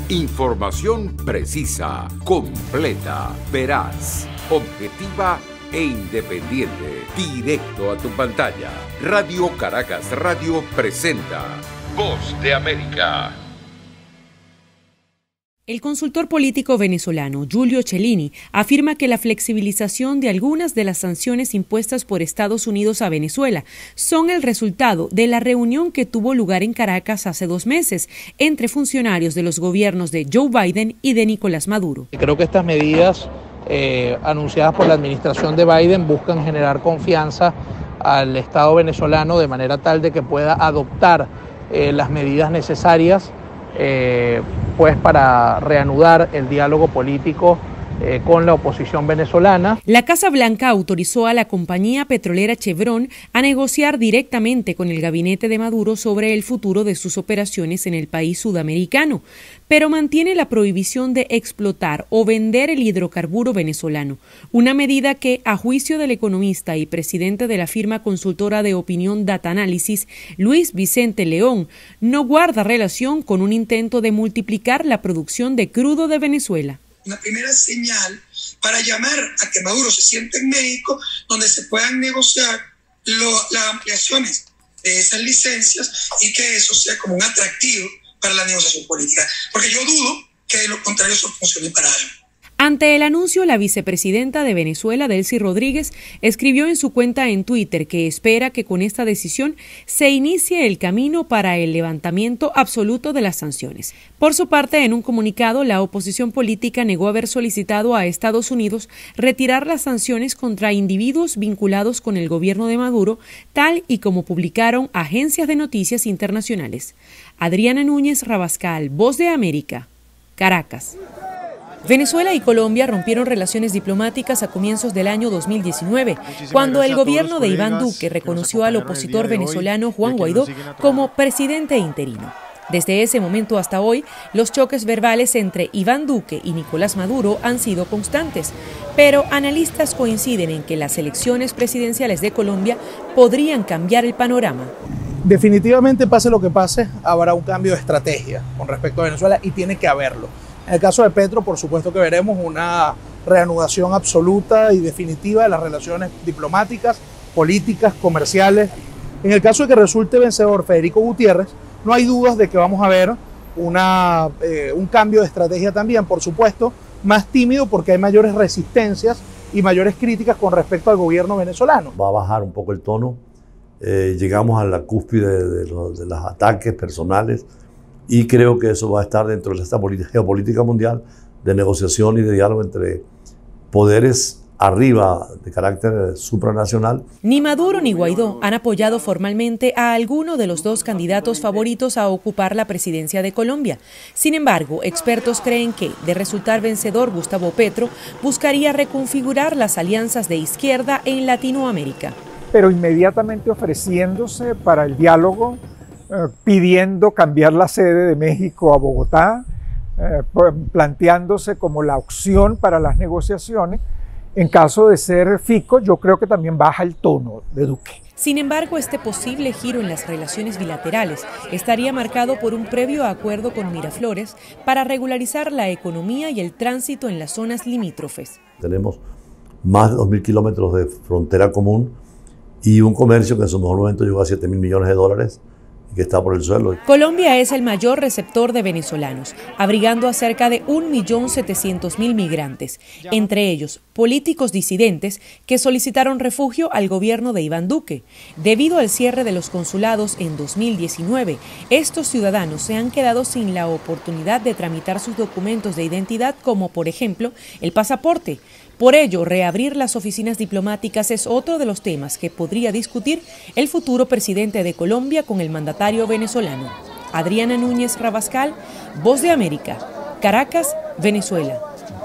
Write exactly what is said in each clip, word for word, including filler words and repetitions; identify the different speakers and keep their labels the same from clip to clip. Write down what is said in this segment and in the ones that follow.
Speaker 1: Información precisa, completa, veraz, objetiva e independiente. Directo a tu pantalla. Radio Caracas Radio presenta Voz de América.
Speaker 2: El consultor político venezolano Giulio Cellini afirma que la flexibilización de algunas de las sanciones impuestas por Estados Unidos a Venezuela son el resultado de la reunión que tuvo lugar en Caracas hace dos meses entre funcionarios de los gobiernos de Joe Biden y de Nicolás Maduro.
Speaker 3: Creo que estas medidas eh, anunciadas por la administración de Biden buscan generar confianza al Estado venezolano de manera tal de que pueda adoptar eh, las medidas necesarias Eh, pues para reanudar el diálogo político eh, con la oposición venezolana.
Speaker 2: La Casa Blanca autorizó a la compañía petrolera Chevron a negociar directamente con el gabinete de Maduro sobre el futuro de sus operaciones en el país sudamericano, pero mantiene la prohibición de explotar o vender el hidrocarburo venezolano, una medida que, a juicio del economista y presidente de la firma consultora de opinión Data Analysis, Luis Vicente León, no guarda relación con un intento de multiplicar la producción de crudo de Venezuela.
Speaker 4: Una primera señal para llamar a que Maduro se siente en México, donde se puedan negociar lo, las ampliaciones de esas licencias y que eso sea como un atractivo para la negociación política. Porque yo dudo que de lo contrario eso funcione para algo.
Speaker 2: Ante el anuncio, la vicepresidenta de Venezuela, Delcy Rodríguez, escribió en su cuenta en Twitter que espera que con esta decisión se inicie el camino para el levantamiento absoluto de las sanciones. Por su parte, en un comunicado, la oposición política negó haber solicitado a Estados Unidos retirar las sanciones contra individuos vinculados con el gobierno de Maduro, tal y como publicaron agencias de noticias internacionales. Adriana Núñez Rabascal, Voz de América, Caracas. Venezuela y Colombia rompieron relaciones diplomáticas a comienzos del año dos mil diecinueve, cuando el gobierno de Iván Duque reconoció al opositor venezolano Juan Guaidó como presidente interino. Desde ese momento hasta hoy, los choques verbales entre Iván Duque y Nicolás Maduro han sido constantes, pero analistas coinciden en que las elecciones presidenciales de Colombia podrían cambiar el panorama.
Speaker 3: Definitivamente, pase lo que pase, habrá un cambio de estrategia con respecto a Venezuela y tiene que haberlo. En el caso de Petro, por supuesto que veremos una reanudación absoluta y definitiva de las relaciones diplomáticas, políticas, comerciales. En el caso de que resulte vencedor Federico Gutiérrez, no hay dudas de que vamos a ver una, eh, un cambio de estrategia también, por supuesto, más tímido porque hay mayores resistencias y mayores críticas con respecto al gobierno venezolano.
Speaker 5: Va a bajar un poco el tono, eh, llegamos a la cúspide de, de, los, de los ataques personales, y creo que eso va a estar dentro de esta geopolítica mundial de negociación y de diálogo entre poderes arriba de carácter supranacional.
Speaker 2: Ni Maduro ni Guaidó han apoyado formalmente a alguno de los dos candidatos favoritos a ocupar la presidencia de Colombia. Sin embargo, expertos creen que, de resultar vencedor Gustavo Petro, buscaría reconfigurar las alianzas de izquierda en Latinoamérica.
Speaker 6: Pero inmediatamente ofreciéndose para el diálogo, Eh, pidiendo cambiar la sede de México a Bogotá, eh, planteándose como la opción para las negociaciones. En caso de ser Fico, yo creo que también baja el tono de Duque.
Speaker 2: Sin embargo, este posible giro en las relaciones bilaterales estaría marcado por un previo acuerdo con Miraflores para regularizar la economía y el tránsito en las zonas limítrofes.
Speaker 5: Tenemos más de dos mil kilómetros de frontera común y un comercio que en su mejor momento llegó a siete mil millones de dólares. Que está por el suelo.
Speaker 2: Colombia es el mayor receptor de venezolanos, abrigando a cerca de un millón setecientos mil migrantes, entre ellos políticos disidentes que solicitaron refugio al gobierno de Iván Duque. Debido al cierre de los consulados en dos mil diecinueve, estos ciudadanos se han quedado sin la oportunidad de tramitar sus documentos de identidad, como por ejemplo el pasaporte. Por ello, reabrir las oficinas diplomáticas es otro de los temas que podría discutir el futuro presidente de Colombia con el mandatario venezolano. Adriana Núñez Rabascal, Voz de América, Caracas, Venezuela.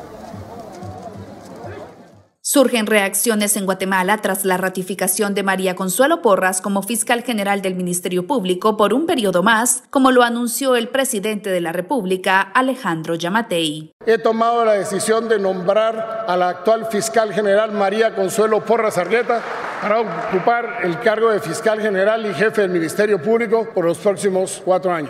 Speaker 7: Surgen reacciones en Guatemala tras la ratificación de María Consuelo Porras como fiscal general del Ministerio Público por un periodo más, como lo anunció el presidente de la República, Alejandro Yamatei.
Speaker 8: He tomado la decisión de nombrar a la actual fiscal general María Consuelo Porras Argueta para ocupar el cargo de fiscal general y jefe del Ministerio Público por los próximos cuatro años.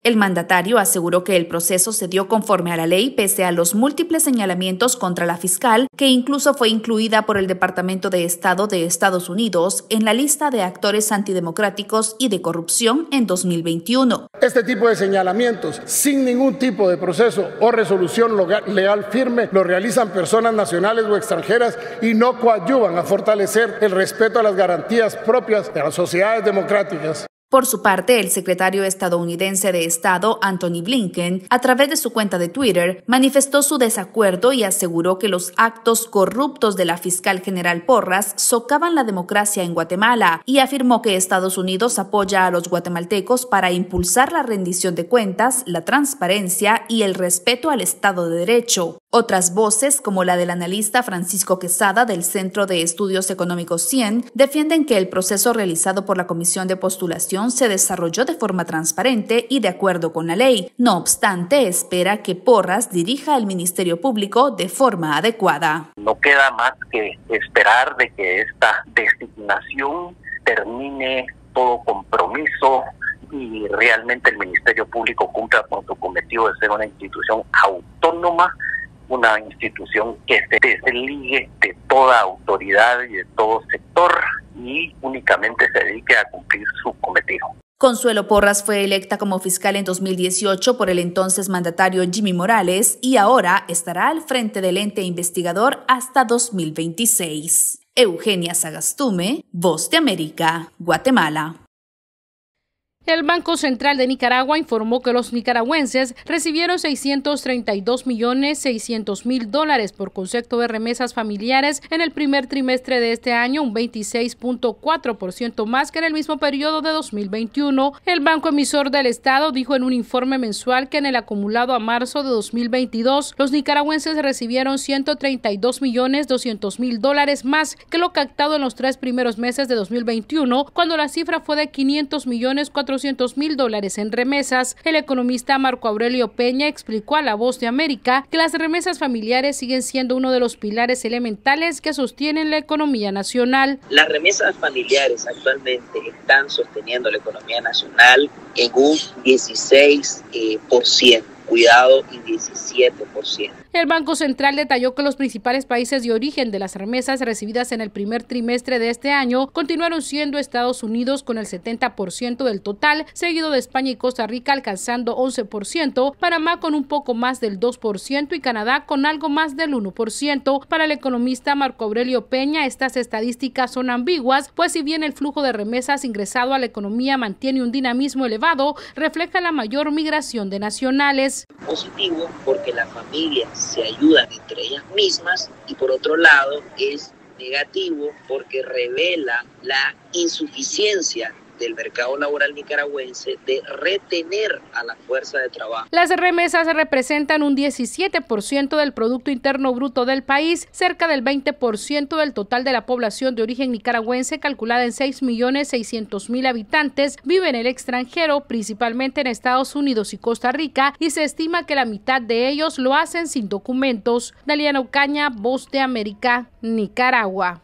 Speaker 7: El mandatario aseguró que el proceso se dio conforme a la ley pese a los múltiples señalamientos contra la fiscal, que incluso fue incluida por el Departamento de Estado de Estados Unidos en la lista de actores antidemocráticos y de corrupción en dos mil veintiuno.
Speaker 8: Este tipo de señalamientos, sin ningún tipo de proceso o resolución legal firme, lo realizan personas nacionales o extranjeras y no coadyuvan a fortalecer el respeto a las garantías propias de las sociedades democráticas.
Speaker 7: Por su parte, el secretario estadounidense de Estado, Antony Blinken, a través de su cuenta de Twitter, manifestó su desacuerdo y aseguró que los actos corruptos de la fiscal general Porras socavan la democracia en Guatemala y afirmó que Estados Unidos apoya a los guatemaltecos para impulsar la rendición de cuentas, la transparencia y el respeto al Estado de Derecho. Otras voces, como la del analista Francisco Quesada del Centro de Estudios Económicos CIEN, defienden que el proceso realizado por la Comisión de Postulación se desarrolló de forma transparente y de acuerdo con la ley. No obstante, espera que Porras dirija el Ministerio Público de forma adecuada.
Speaker 9: No queda más que esperar de que esta designación termine todo compromiso y realmente el Ministerio Público cumpla con su cometido de ser una institución autónoma, una institución que se desligue de toda autoridad y de todo sector y únicamente se dedique a cumplir su cometido.
Speaker 7: Consuelo Porras fue electa como fiscal en dos mil dieciocho por el entonces mandatario Jimmy Morales y ahora estará al frente del ente investigador hasta dos mil veintiséis. Eugenia Sagastume, Voz de América, Guatemala.
Speaker 10: El Banco Central de Nicaragua informó que los nicaragüenses recibieron seiscientos treinta y dos millones seiscientos mil dólares por concepto de remesas familiares en el primer trimestre de este año, un veintiséis punto cuatro por ciento más que en el mismo periodo de dos mil veintiuno. El Banco Emisor del Estado dijo en un informe mensual que en el acumulado a marzo de dos mil veintidós, los nicaragüenses recibieron ciento treinta y dos millones doscientos mil dólares más que lo captado en los tres primeros meses de dos mil veintiuno, cuando la cifra fue de quinientos millones cuatrocientos mil dólares en remesas. El economista Marco Aurelio Peña explicó a La Voz de América que las remesas familiares siguen siendo uno de los pilares elementales que sostienen la economía nacional.
Speaker 11: Las remesas familiares actualmente están sosteniendo la economía nacional en un dieciséis por ciento. Cuidado, y diecisiete por ciento.
Speaker 10: El Banco Central detalló que los principales países de origen de las remesas recibidas en el primer trimestre de este año continuaron siendo Estados Unidos con el setenta por ciento del total, seguido de España y Costa Rica alcanzando once por ciento, Panamá con un poco más del dos por ciento y Canadá con algo más del uno por ciento. Para el economista Marco Aurelio Peña, estas estadísticas son ambiguas, pues si bien el flujo de remesas ingresado a la economía mantiene un dinamismo elevado, refleja la mayor migración de nacionales.
Speaker 11: Positivo porque las familias se ayudan entre ellas mismas y por otro lado es negativo porque revela la insuficiencia del mercado laboral nicaragüense de retener a la fuerza de trabajo.
Speaker 10: Las remesas representan un diecisiete por ciento del Producto Interno Bruto del país, cerca del veinte por ciento del total de la población de origen nicaragüense, calculada en seis millones seiscientos mil habitantes, vive en el extranjero, principalmente en Estados Unidos y Costa Rica, y se estima que la mitad de ellos lo hacen sin documentos. Daliana Ocaña, Voz de América, Nicaragua.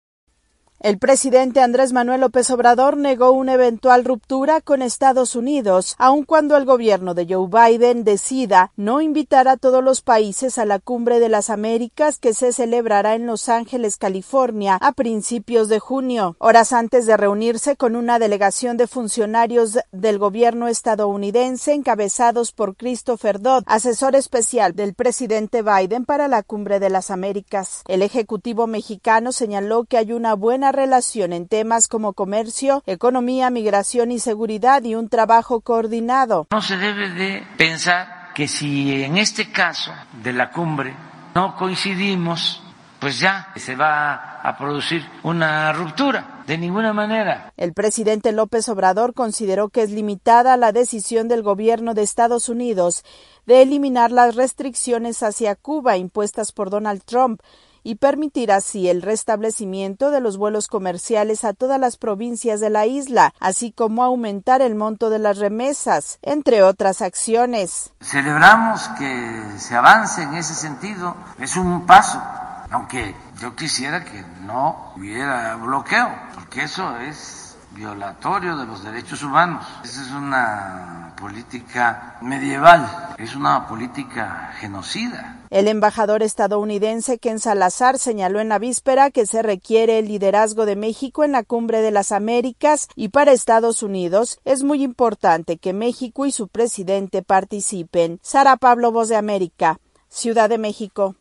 Speaker 12: El presidente Andrés Manuel López Obrador negó una eventual ruptura con Estados Unidos, aun cuando el gobierno de Joe Biden decida no invitar a todos los países a la Cumbre de las Américas que se celebrará en Los Ángeles, California, a principios de junio. Horas antes de reunirse con una delegación de funcionarios del gobierno estadounidense encabezados por Christopher Dodd, asesor especial del presidente Biden para la Cumbre de las Américas. El ejecutivo mexicano señaló que hay una buena relación en temas como comercio, economía, migración y seguridad y un trabajo coordinado.
Speaker 13: No se debe de pensar que si en este caso de la cumbre no coincidimos, pues ya se va a producir una ruptura. De ninguna manera.
Speaker 12: El presidente López Obrador consideró que es limitada la decisión del gobierno de Estados Unidos de eliminar las restricciones hacia Cuba impuestas por Donald Trump y permitir así el restablecimiento de los vuelos comerciales a todas las provincias de la isla, así como aumentar el monto de las remesas, entre otras acciones.
Speaker 13: Celebramos que se avance en ese sentido, es un paso, aunque yo quisiera que no hubiera bloqueo, porque eso es violatorio de los derechos humanos. Esa es una política medieval, es una política genocida.
Speaker 12: El embajador estadounidense Ken Salazar señaló en la víspera que se requiere el liderazgo de México en la Cumbre de las Américas y para Estados Unidos es muy importante que México y su presidente participen. Sara Pablo, Voz de América, Ciudad de México.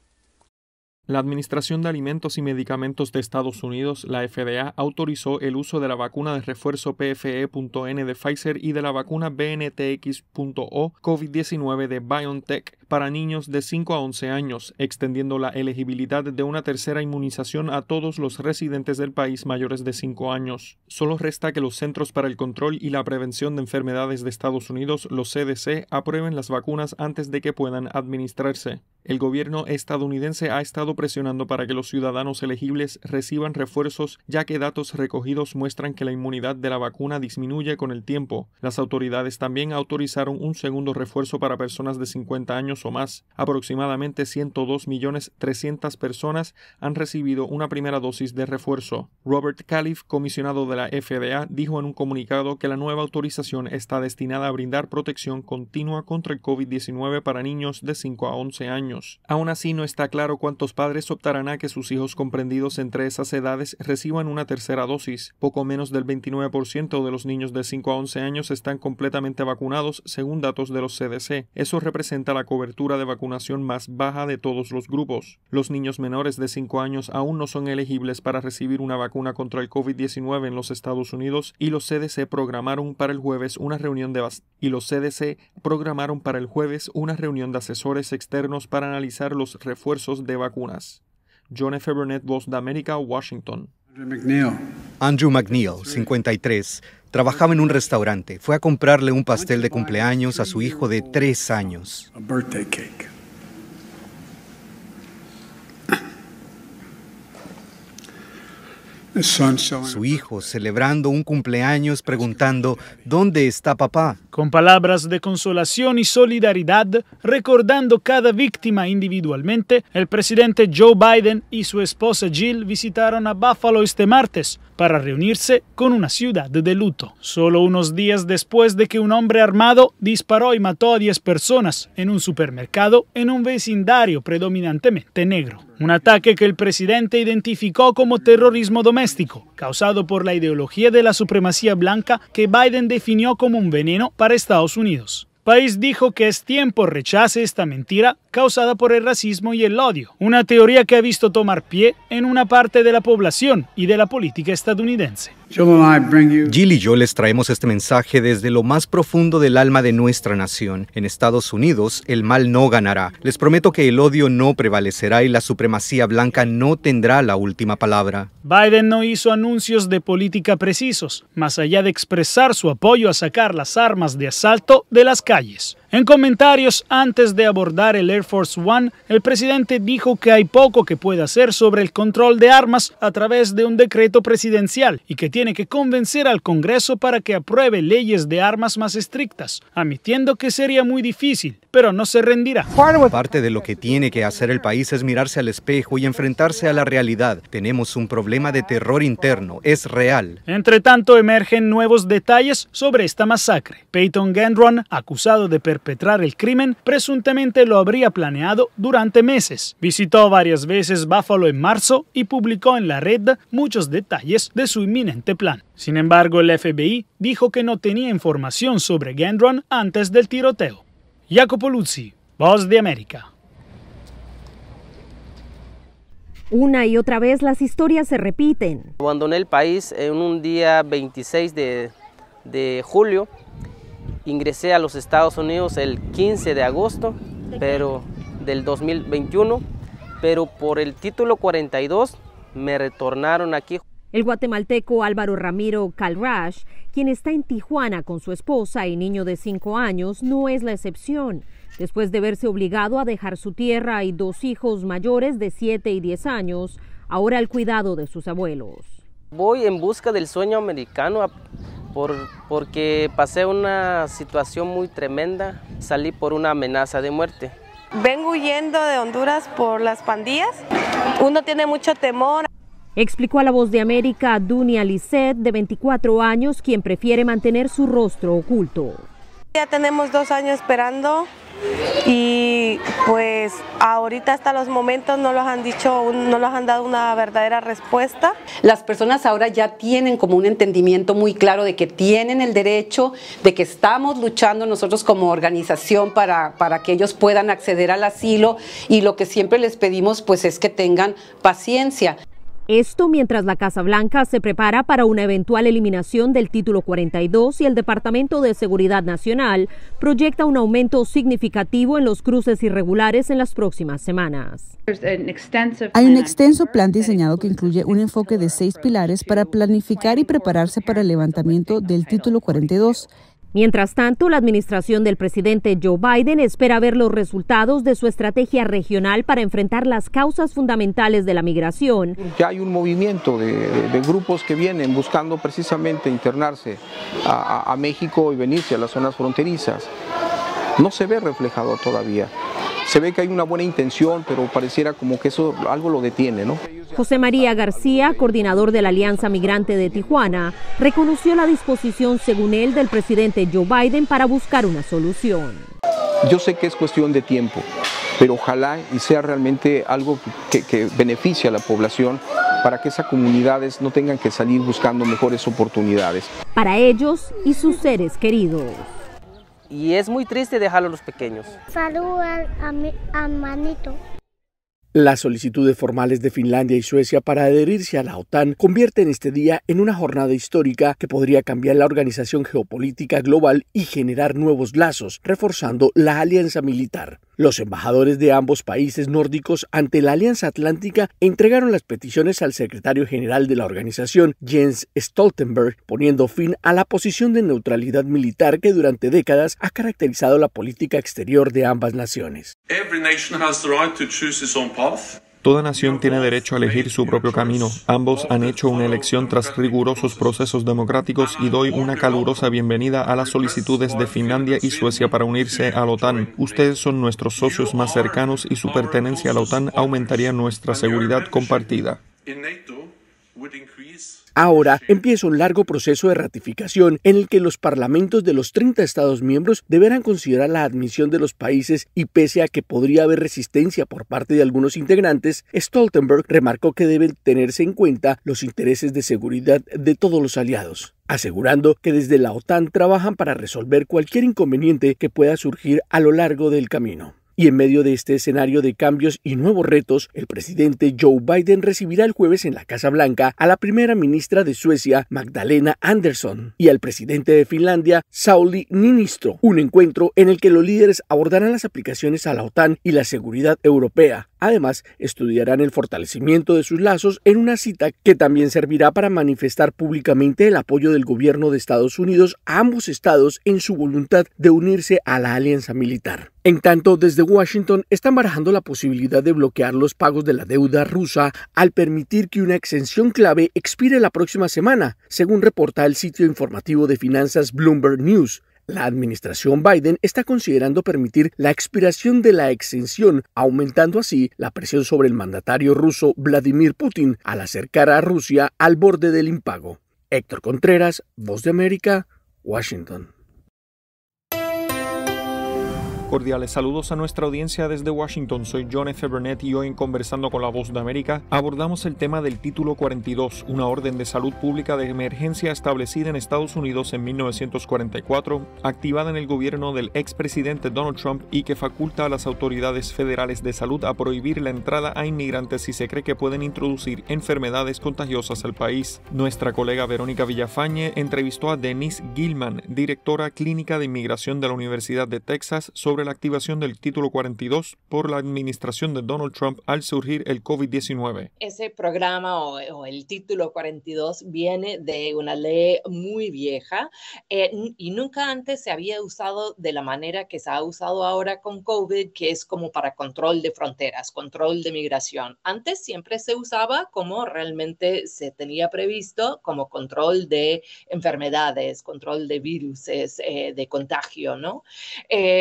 Speaker 14: La Administración de Alimentos y Medicamentos de Estados Unidos, la F D A, autorizó el uso de la vacuna de refuerzo P F E punto N de Pfizer y de la vacuna B N T X punto O COVID diecinueve de BioNTech para niños de cinco a once años, extendiendo la elegibilidad de una tercera inmunización a todos los residentes del país mayores de cinco años. Solo resta que los Centros para el Control y la Prevención de Enfermedades de Estados Unidos, los C D C, aprueben las vacunas antes de que puedan administrarse. El gobierno estadounidense ha estado presionando para que los ciudadanos elegibles reciban refuerzos, ya que datos recogidos muestran que la inmunidad de la vacuna disminuye con el tiempo. Las autoridades también autorizaron un segundo refuerzo para personas de cincuenta años o más. Aproximadamente ciento dos millones trescientas personas han recibido una primera dosis de refuerzo. Robert Califf, comisionado de la F D A, dijo en un comunicado que la nueva autorización está destinada a brindar protección continua contra el COVID diecinueve para niños de cinco a once años. Aún así, no está claro cuántos padres optarán a que sus hijos comprendidos entre esas edades reciban una tercera dosis. Poco menos del veintinueve por ciento de los niños de cinco a once años están completamente vacunados, según datos de los C D C. Eso representa la cobertura de vacunación más baja de todos los grupos. Los niños menores de cinco años aún no son elegibles para recibir una vacuna contra el COVID diecinueve en los Estados Unidos y los C D C programaron para el jueves una reunión de y los C D C programaron para el jueves una reunión de asesores externos para para analizar los refuerzos de vacunas. John F. Burnett, Voz de América, Washington.
Speaker 15: Andrew McNeil, cincuenta y tres, trabajaba en un restaurante. Fue a comprarle un pastel de cumpleaños a su hijo de tres años. Su hijo celebrando un cumpleaños preguntando ¿dónde está papá?
Speaker 16: Con palabras de consolación y solidaridad, recordando cada víctima individualmente, el presidente Joe Biden y su esposa Jill visitaron a Buffalo este martes para reunirse con una ciudad de luto. Solo unos días después de que un hombre armado disparó y mató a diez personas en un supermercado en un vecindario predominantemente negro. Un ataque que el presidente identificó como terrorismo doméstico, causado por la ideología de la supremacía blanca que Biden definió como un veneno para Estados Unidos. País dijo que es tiempo rechace esta mentira causada por el racismo y el odio, una teoría que ha visto tomar pie en una parte de la población y de la política estadounidense.
Speaker 15: Jill y yo les traemos este mensaje desde lo más profundo del alma de nuestra nación. En Estados Unidos, el mal no ganará. Les prometo que el odio no prevalecerá y la supremacía blanca no tendrá la última palabra.
Speaker 16: Biden no hizo anuncios de política precisos, más allá de expresar su apoyo a sacar las armas de asalto de las calles. En comentarios antes de abordar el Air Force One, el presidente dijo que hay poco que puede hacer sobre el control de armas a través de un decreto presidencial y que tiene que convencer al Congreso para que apruebe leyes de armas más estrictas, admitiendo que sería muy difícil, pero no se rendirá.
Speaker 15: Parte de lo que tiene que hacer el país es mirarse al espejo y enfrentarse a la realidad. Tenemos un problema de terror interno, es real.
Speaker 16: Entre tanto, emergen nuevos detalles sobre esta masacre. Peyton Gendron, acusado de perpetrar el crimen, presuntamente lo habría planeado durante meses. Visitó varias veces Buffalo en marzo y publicó en la red muchos detalles de su inminente plan. Sin embargo, el F B I dijo que no tenía información sobre Gendron antes del tiroteo. Jacopo Luzzi, Voz de América.
Speaker 17: Una y otra vez las historias se repiten.
Speaker 18: Abandoné el país en un día veintiséis de, de julio. Ingresé a los Estados Unidos el quince de agosto pero, del dos mil veintiuno, pero por el título cuarenta y dos me retornaron aquí.
Speaker 17: El guatemalteco Álvaro Ramiro Calrash, quien está en Tijuana con su esposa y niño de cinco años, no es la excepción. Después de verse obligado a dejar su tierra y dos hijos mayores de siete y diez años, ahora al cuidado de sus abuelos.
Speaker 18: Voy en busca del sueño americano por, porque pasé una situación muy tremenda, salí por una amenaza de muerte.
Speaker 19: Vengo huyendo de Honduras por las pandillas, uno tiene mucho temor.
Speaker 17: explicó a La Voz de América Dunia Lisset, de veinticuatro años, quien prefiere mantener su rostro oculto.
Speaker 19: Ya tenemos dos años esperando y pues ahorita hasta los momentos no los han dicho, no los han dado una verdadera respuesta.
Speaker 20: Las personas ahora ya tienen como un entendimiento muy claro de que tienen el derecho, de que estamos luchando nosotros como organización para, para que ellos puedan acceder al asilo, y lo que siempre les pedimos pues es que tengan paciencia.
Speaker 17: Esto mientras la Casa Blanca se prepara para una eventual eliminación del Título cuarenta y dos y el Departamento de Seguridad Nacional proyecta un aumento significativo en los cruces irregulares en las próximas semanas.
Speaker 21: Hay un extenso plan diseñado que incluye un enfoque de seis pilares para planificar y prepararse para el levantamiento del Título cuarenta y dos.
Speaker 17: Mientras tanto, la administración del presidente Joe Biden espera ver los resultados de su estrategia regional para enfrentar las causas fundamentales de la migración.
Speaker 22: Ya hay un movimiento de, de, de grupos que vienen buscando precisamente internarse a, a, a México y venirse a las zonas fronterizas. No se ve reflejado todavía. Se ve que hay una buena intención, pero pareciera como que eso algo lo detiene, ¿no?
Speaker 17: José María García, coordinador de la Alianza Migrante de Tijuana, reconoció la disposición, según él, del presidente Joe Biden para buscar una solución.
Speaker 22: Yo sé que es cuestión de tiempo, pero ojalá y sea realmente algo que, que beneficie a la población para que esas comunidades no tengan que salir buscando mejores oportunidades.
Speaker 17: Para ellos y sus seres queridos.
Speaker 18: Y es muy triste dejarlo a los pequeños.
Speaker 23: Saluda a mi a manito.
Speaker 24: Las solicitudes formales de Finlandia y Suecia para adherirse a la OTAN convierten este día en una jornada histórica que podría cambiar la organización geopolítica global y generar nuevos lazos, reforzando la alianza militar. Los embajadores de ambos países nórdicos ante la Alianza Atlántica entregaron las peticiones al secretario general de la organización, Jens Stoltenberg, poniendo fin a la posición de neutralidad militar que durante décadas ha caracterizado la política exterior de ambas naciones.
Speaker 14: Toda nación tiene derecho a elegir su propio camino. Ambos han hecho una elección tras rigurosos procesos democráticos y doy una calurosa bienvenida a las solicitudes de Finlandia y Suecia para unirse a la OTAN. Ustedes son nuestros socios más cercanos y su pertenencia a la OTAN aumentaría nuestra seguridad compartida.
Speaker 24: Ahora empieza un largo proceso de ratificación en el que los parlamentos de los treinta Estados miembros deberán considerar la admisión de los países y pese a que podría haber resistencia por parte de algunos integrantes, Stoltenberg remarcó que deben tenerse en cuenta los intereses de seguridad de todos los aliados, asegurando que desde la OTAN trabajan para resolver cualquier inconveniente que pueda surgir a lo largo del camino. Y en medio de este escenario de cambios y nuevos retos, el presidente Joe Biden recibirá el jueves en la Casa Blanca a la primera ministra de Suecia, Magdalena Andersson, y al presidente de Finlandia, Sauli Niinistö, un encuentro en el que los líderes abordarán las aplicaciones a la OTAN y la seguridad europea. Además, estudiarán el fortalecimiento de sus lazos en una cita que también servirá para manifestar públicamente el apoyo del gobierno de Estados Unidos a ambos estados en su voluntad de unirse a la alianza militar. En tanto, desde Washington están barajando la posibilidad de bloquear los pagos de la deuda rusa al permitir que una exención clave expire la próxima semana, según reporta el sitio informativo de finanzas Bloomberg News. La administración Biden está considerando permitir la expiración de la exención, aumentando así la presión sobre el mandatario ruso Vladimir Putin al acercar a Rusia al borde del impago. Héctor Contreras, Voz de América, Washington.
Speaker 14: Cordiales saludos a nuestra audiencia desde Washington. Soy John F. Burnett y hoy en Conversando con la Voz de América abordamos el tema del Título cuarenta y dos, una orden de salud pública de emergencia establecida en Estados Unidos en mil novecientos cuarenta y cuatro, activada en el gobierno del expresidente Donald Trump y que faculta a las autoridades federales de salud a prohibir la entrada a inmigrantes si se cree que pueden introducir enfermedades contagiosas al país. Nuestra colega Verónica Villafañe entrevistó a Denise Gilman, directora clínica de inmigración de la Universidad de Texas, sobre la activación del Título cuarenta y dos por la administración de Donald Trump al surgir el COVID diecinueve.
Speaker 25: Ese programa o, o el Título cuarenta y dos viene de una ley muy vieja eh, y nunca antes se había usado de la manera que se ha usado ahora con COVID, que es como para control de fronteras, control de migración. Antes siempre se usaba como realmente se tenía previsto, como control de enfermedades, control de virus, eh, de contagio, ¿no? Eh,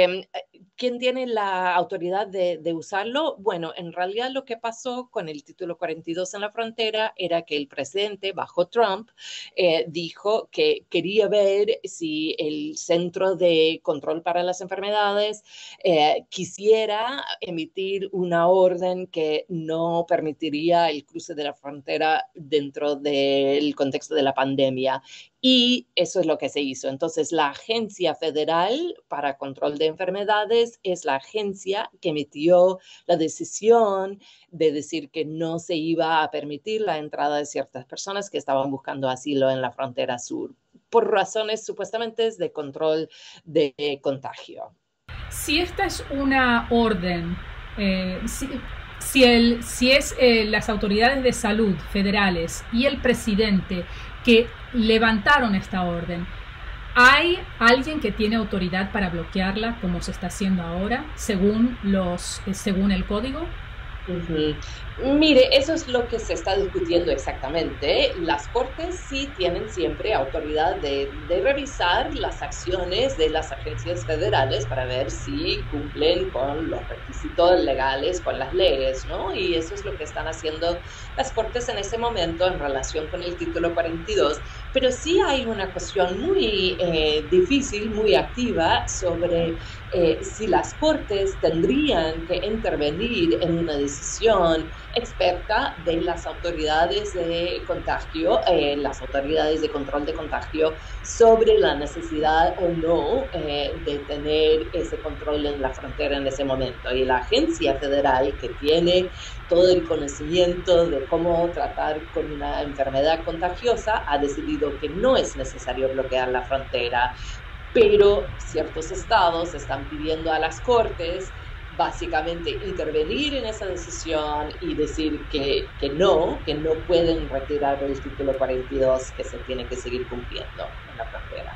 Speaker 25: ¿quién tiene la autoridad de, de usarlo? Bueno, en realidad lo que pasó con el título cuarenta y dos en la frontera era que el presidente, bajo Trump, eh, dijo que quería ver si el Centro de Control para las Enfermedades eh, quisiera emitir una orden que no permitiría el cruce de la frontera dentro del contexto de la pandemia. Y eso es lo que se hizo. Entonces, la Agencia Federal para Control de Enfermedades es la agencia que emitió la decisión de decir que no se iba a permitir la entrada de ciertas personas que estaban buscando asilo en la frontera sur, por razones supuestamente de control de contagio.
Speaker 1: Si esta es una orden, eh, si, si, el, si es eh, las autoridades de salud federales y el presidente que levantaron esta orden, ¿hay alguien que tiene autoridad para bloquearla como se está haciendo ahora, según, los, eh, según el código?
Speaker 25: Uh-huh. Mire, eso es lo que se está discutiendo exactamente. Las cortes sí tienen siempre autoridad de, de revisar las acciones de las agencias federales para ver si cumplen con los requisitos legales, con las leyes, ¿no? Y eso es lo que están haciendo las cortes en ese momento en relación con el título cuarenta y dos. Pero sí hay una cuestión muy eh, difícil, muy activa sobre eh, si las cortes tendrían que intervenir en una decisión experta de las autoridades de contagio, eh, las autoridades de control de contagio, sobre la necesidad o no eh, de tener ese control en la frontera en ese momento. Y la agencia federal, que tiene todo el conocimiento de cómo tratar con una enfermedad contagiosa, ha decidido que no es necesario bloquear la frontera, pero ciertos estados están pidiendo a las cortes básicamente intervenir en esa decisión y decir que, que no, que no pueden retirar el título cuarenta y dos, que se tiene que seguir cumpliendo en la frontera.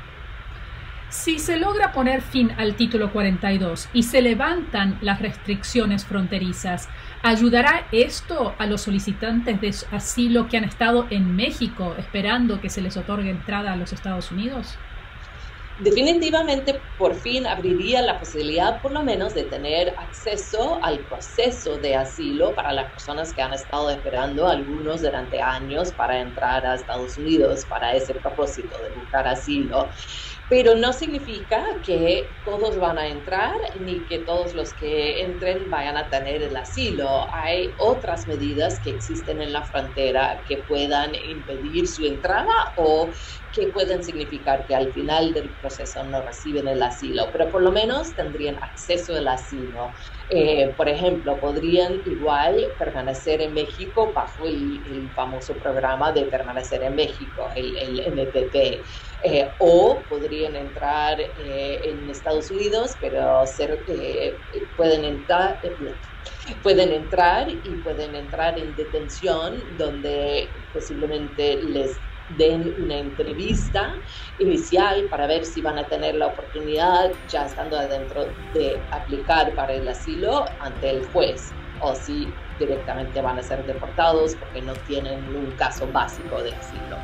Speaker 1: Si se logra poner fin al título cuarenta y dos y se levantan las restricciones fronterizas, ¿ayudará esto a los solicitantes de asilo que han estado en México esperando que se les otorgue entrada a los Estados Unidos?
Speaker 25: Definitivamente, por fin abriría la posibilidad, por lo menos, de tener acceso al proceso de asilo para las personas que han estado esperando, algunos durante años, para entrar a Estados Unidos para ese propósito de buscar asilo. Pero no significa que todos van a entrar ni que todos los que entren vayan a tener el asilo. Hay otras medidas que existen en la frontera que puedan impedir su entrada o que pueden significar que al final del proceso no reciben el asilo, pero por lo menos tendrían acceso al asilo. Eh, por ejemplo, podrían igual permanecer en México bajo el, el famoso programa de permanecer en México, el, el M P P. Eh, o podrían entrar eh, en Estados Unidos, pero ser, eh, pueden entrar... Eh, Pueden entrar y pueden entrar en detención, donde posiblemente les den una entrevista inicial para ver si van a tener la oportunidad, ya estando adentro, de aplicar para el asilo ante el juez, o si directamente van a ser deportados porque no tienen un caso básico de asilo.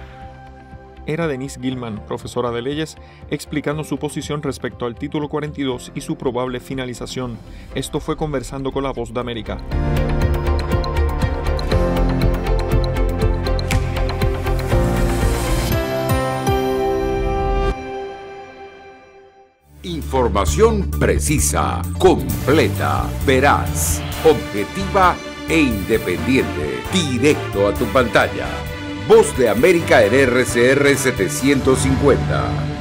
Speaker 14: Era Denise Gilman, profesora de leyes, explicando su posición respecto al título cuarenta y dos y su probable finalización. Esto fue Conversando con la Voz de América.
Speaker 3: Información precisa, completa, veraz, objetiva e independiente. Directo a tu pantalla. Voz de América en R C R setecientos cincuenta.